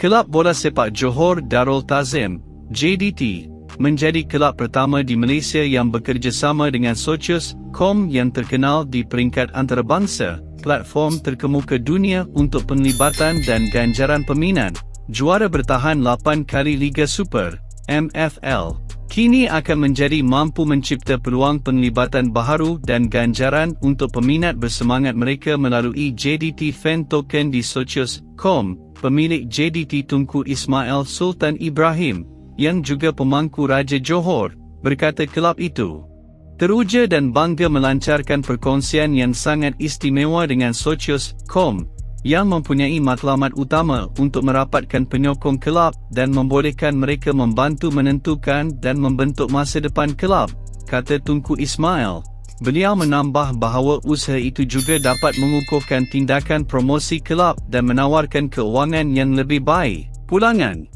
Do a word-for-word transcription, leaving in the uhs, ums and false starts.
Kelab bola sepak Johor Darul Ta'zim Jdt menjadi kelab pertama di Malaysia yang bekerjasama dengan Socios dot com yang terkenal di peringkat antarabangsa, platform terkemuka dunia untuk penglibatan dan ganjaran peminat. Juara bertahan lapan kali Liga Super M F L, kini akan menjadi mampu mencipta peluang penglibatan baharu dan ganjaran untuk peminat bersemangat mereka melalui Jdt Fan Token di Socios dot com. Pemilik Jdt Tunku Ismail Sultan Ibrahim, yang juga pemangku Raja Johor, berkata kelab itu teruja dan bangga melancarkan perkongsian yang sangat istimewa dengan Socios dot com yang mempunyai matlamat utama untuk merapatkan penyokong kelab dan membolehkan mereka membantu menentukan dan membentuk masa depan kelab, kata Tunku Ismail. Beliau menambah bahawa usaha itu juga dapat mengukuhkan tindakan promosi kelab dan menawarkan keuangan yang lebih baik. Pulangan